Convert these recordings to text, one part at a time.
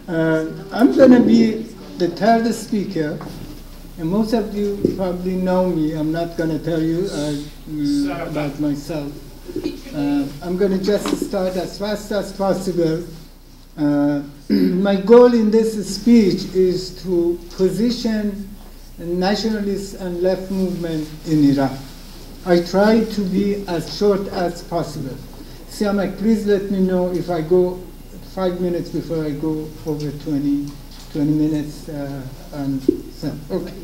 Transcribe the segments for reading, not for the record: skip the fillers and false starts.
I'm going to be the third speaker, and most of you probably know me. I'm not going to tell you about myself. I'm going to just start as fast as possible. My goal in this speech is to position nationalist and left movement in Iran. I try to be as short as possible. Siamak, please let me know if I go 5 minutes before I go over 20 minutes. Okay.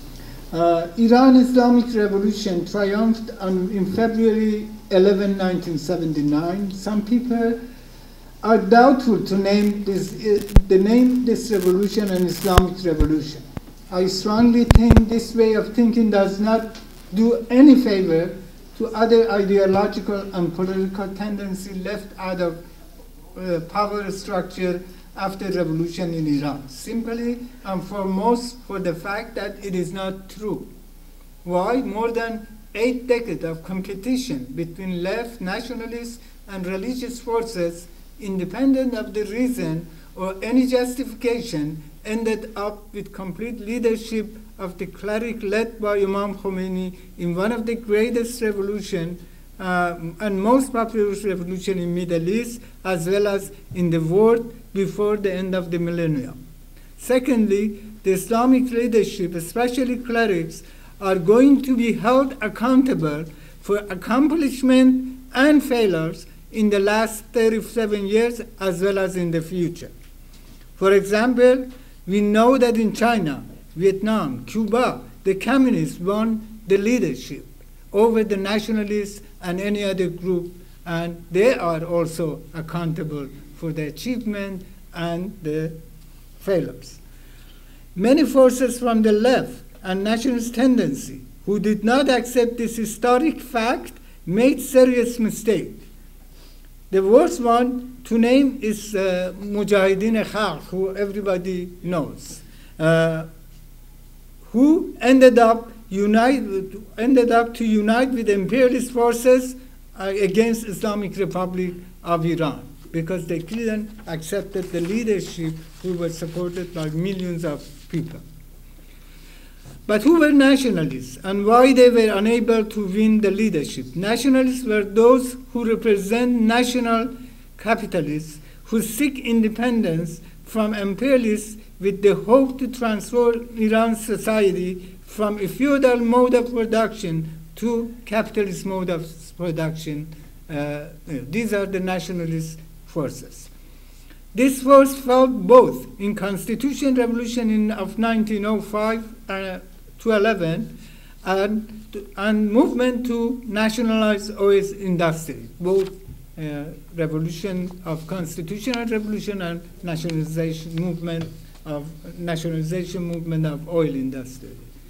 Iran Islamic Revolution triumphed in February 11, 1979. Some people are doubtful to name this revolution an Islamic revolution. I strongly think this way of thinking does not do any favor to other ideological and political tendencies left out of power structure after revolution in Iran, simply and foremost for the fact that it is not true. Why? More than 8 decades of competition between left, nationalist, and religious forces, independent of the reason or any justification, ended up with complete leadership of the cleric led by Imam Khomeini in one of the greatest revolutions and most populous revolution in Middle East, as well as in the world before the end of the millennium. Secondly, the Islamic leadership, especially clerics, are going to be held accountable for accomplishment and failures in the last 37 years as well as in the future. For example, we know that in China, Vietnam, Cuba, the communists won the leadership over the nationalists and any other group, and they are also accountable for the achievement and the failures. Many forces from the left and nationalist tendency who did not accept this historic fact made serious mistakes. The worst one to name is Mujahideen Khalq, who everybody knows, who ended up to unite with imperialist forces against Islamic Republic of Iran, because they couldn't accept the leadership who was supported by millions of people. But who were nationalists and why they were unable to win the leadership? Nationalists were those who represent national capitalists who seek independence from imperialists with the hope to transform Iran's society from a feudal mode of production to capitalist mode of production. These are the nationalist forces. This force fought both in Constitution Revolution of 1905 to 11 and movement to nationalize oil industry, both revolution of constitutional revolution and nationalization movement of oil industry.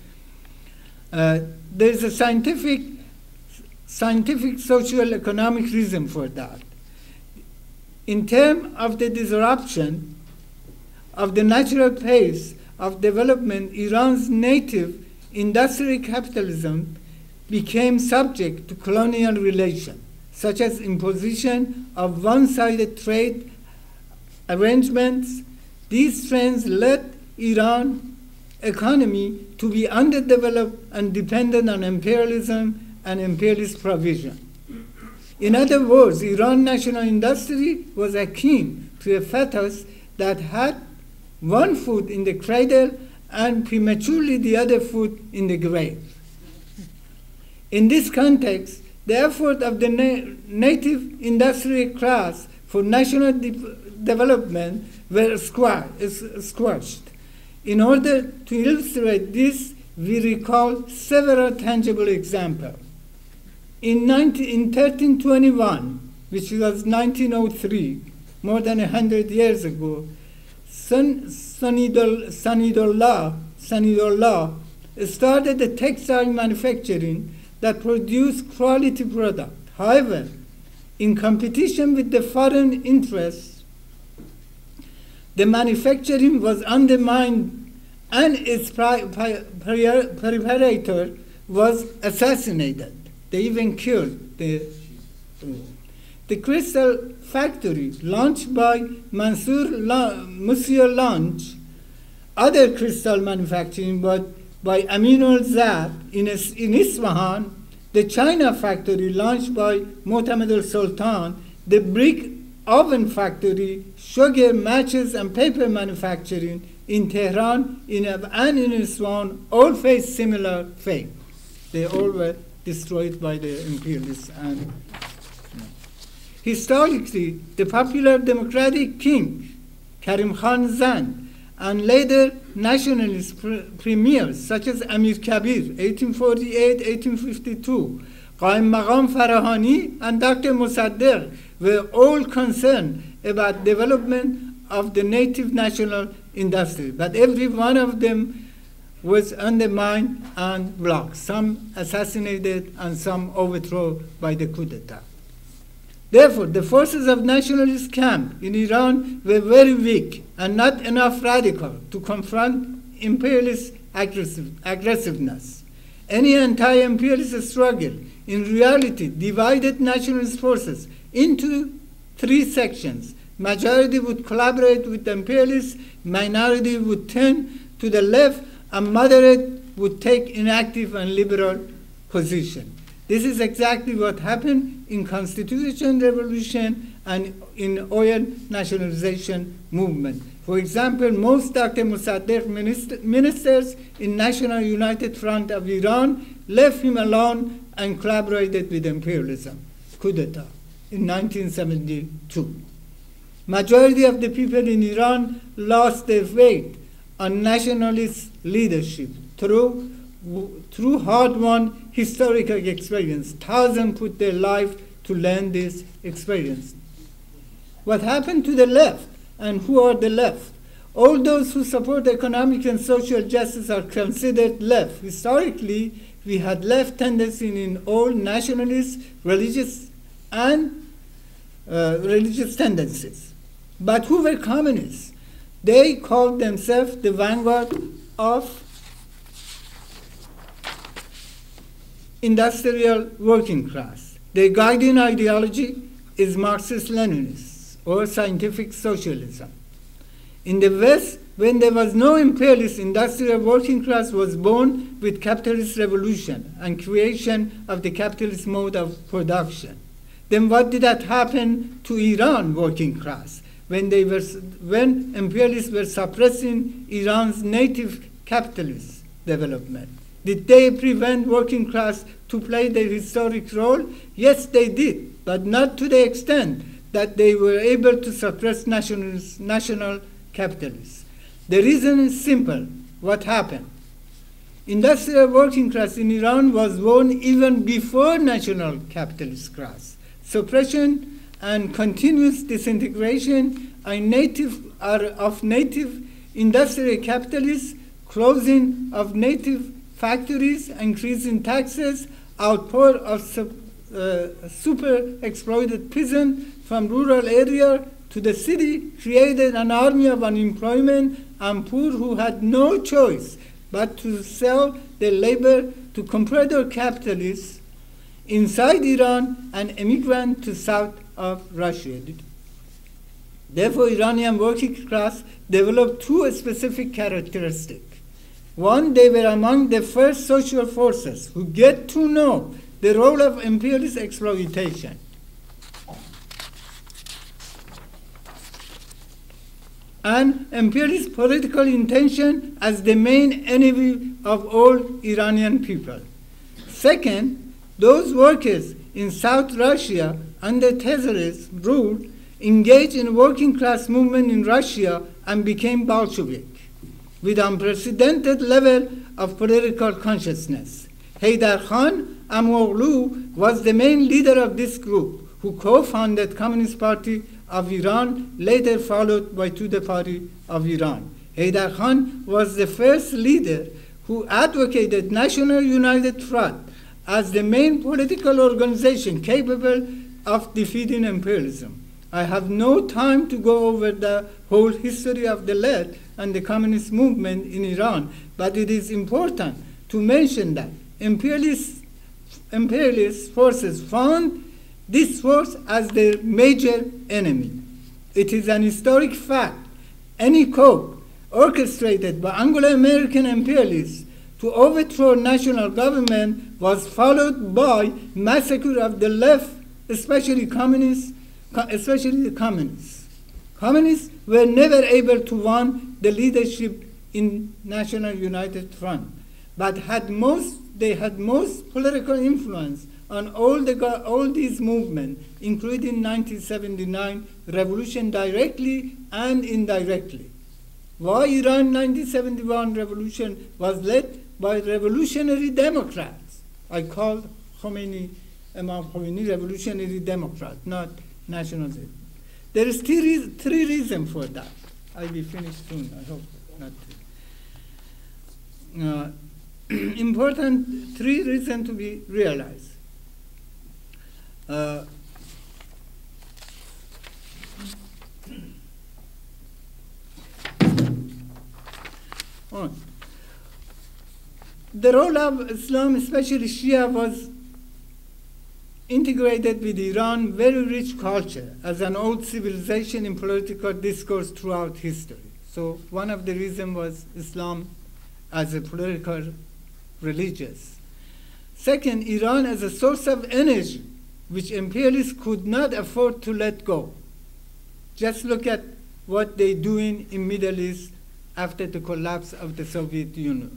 There is a scientific social economic reason for that. In terms of the disruption of the natural pace of development, Iran's native industrial capitalism became subject to colonial relations, such as imposition of one-sided trade arrangements. These trends led Iran economy to be underdeveloped and dependent on imperialism and imperialist provision. In other words, Iran national industry was akin to a fetus that had one foot in the cradle and prematurely the other foot in the grave. In this context, the effort of the native industrial class for national development were squashed. In order to illustrate this, we recall several tangible examples. In 1321, which was 1903, more than 100 years ago, Sanidullah started a textile manufacturing that produced quality product. However, in competition with the foreign interests, the manufacturing was undermined and its preparator was assassinated. They even killed the crystal factory launched by Monsieur Lange, other crystal manufacturing by Aminul Zab in Isfahan, the China factory launched by Mu'tamid al-Sultan, the brick oven factory, sugar, matches, and paper manufacturing in Tehran and in Isfahan all faced similar fate. They all were destroyed by the imperialists. And historically, the popular democratic king, Karim Khan Zand, and later nationalist premiers such as Amir Kabir, 1848-1852, Qaim Maqam Farahani, and Dr. Mossadegh were all concerned about development of the native national industry. But every one of them was undermined and blocked, some assassinated and some overthrown by the coup d'etat. Therefore, the forces of nationalist camp in Iran were very weak and not enough radical to confront imperialist aggressiveness. Any anti-imperialist struggle in reality divided nationalist forces into three sections. Majority would collaborate with the imperialists, minority would turn to the left, and moderate would take inactive and liberal position. This is exactly what happened in Constitution Revolution and in oil nationalization movement. For example, most Dr. Mossadegh ministers in National United Front of Iran left him alone and collaborated with imperialism, coup d'etat, in 1972. Majority of the people in Iran lost their faith on nationalist leadership through hard-won historical experience. Thousands put their life to learn this experience. What happened to the left, and who are the left? All those who support economic and social justice are considered left. Historically, we had left tendency in all nationalist, religious, and religious tendencies. But who were communists? They called themselves the vanguard of industrial working class. Their guiding ideology is Marxist-Leninist or scientific socialism. In the West, when there was no imperialist, industrial working class was born with capitalist revolution and creation of the capitalist mode of production. Then what did that happen to Iran working class when imperialists were suppressing Iran's native capitalist development? Did they prevent working class to play their historic role? Yes, they did, but not to the extent that they were able to suppress national capitalists. The reason is simple. What happened? Industrial working class in Iran was born even before national capitalist class. Suppression and continuous disintegration of native industrial capitalists, closing of native factories, increasing taxes, outpour of super exploited peasants from rural area to the city created an army of unemployment and poor who had no choice but to sell their labor to comprador capitalists inside Iran and immigrant to south of Russia. Therefore, Iranian working class developed two specific characteristics. One, they were among the first social forces who get to know the role of imperialist exploitation. And imperialist political intention as the main enemy of all Iranian people. Second, those workers in South Russia under Tsarist rule engaged in working class movement in Russia and became Bolshevik with unprecedented level of political consciousness. Haydar Khan Amoglu was the main leader of this group who co-founded Communist Party of Iran, later followed by Tudeh Party of Iran. Haydar Khan was the first leader who advocated National United Front as the main political organization capable of defeating imperialism. I have no time to go over the whole history of the left and the communist movement in Iran, but it is important to mention that imperialist forces found this force as their major enemy. It is an historic fact. Any coup orchestrated by Anglo-American imperialists to overthrow national government was followed by massacre of the left, especially communists, especially the communists. Communists were never able to win the leadership in National United Front, but they had most political influence on all these movements, including 1979 revolution directly and indirectly. Why Iran 1971 revolution was led by revolutionary Democrats. I called Khomeini, Imam Khomeini, revolutionary Democrat, not nationalist. There is three reasons for that. I'll be finished soon, I hope not. Important three reasons to be realized. The role of Islam, especially Shia, was integrated with Iran's very rich culture as an old civilization in political discourse throughout history. So one of the reasons was Islam as a political religious. Second, Iran as a source of energy, which imperialists could not afford to let go. Just look at what they're doing in Middle East after the collapse of the Soviet Union.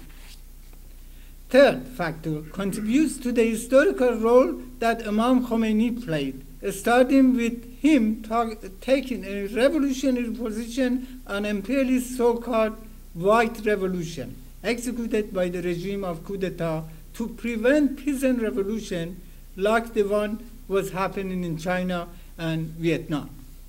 Third factor contributes to the historical role that Imam Khomeini played, starting with him taking a revolutionary position on imperialist so-called white revolution, executed by the regime of coup d'etat to prevent peasant revolution like the one was happening in China and Vietnam.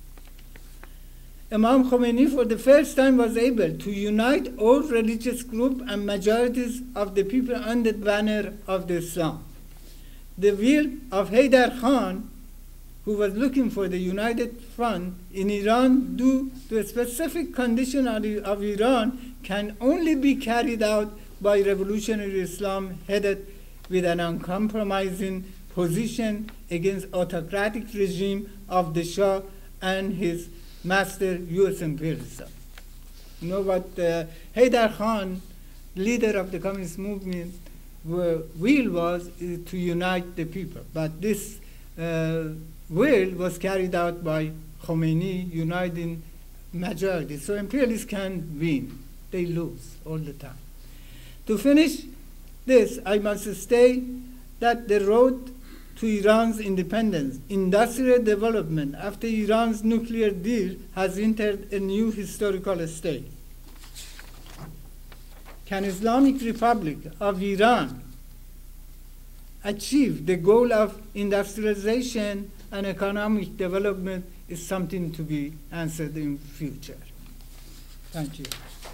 Imam Khomeini for the first time was able to unite all religious groups and majorities of the people under the banner of the Islam. The will of Haydar Khan, who was looking for the united front in Iran due to a specific condition of Iran, can only be carried out by revolutionary Islam headed with an uncompromising position against autocratic regime of the Shah and his master U.S. imperialism. You know what Haydar Khan, leader of the communist movement, will was to unite the people. But this will was carried out by Khomeini, uniting majority. So imperialists can win. They lose all the time. To finish this, I must state that the road to Iran's independence, industrial development after Iran's nuclear deal has entered a new historical stage. Can Islamic Republic of Iran achieve the goal of industrialization and economic development is something to be answered in future. Thank you.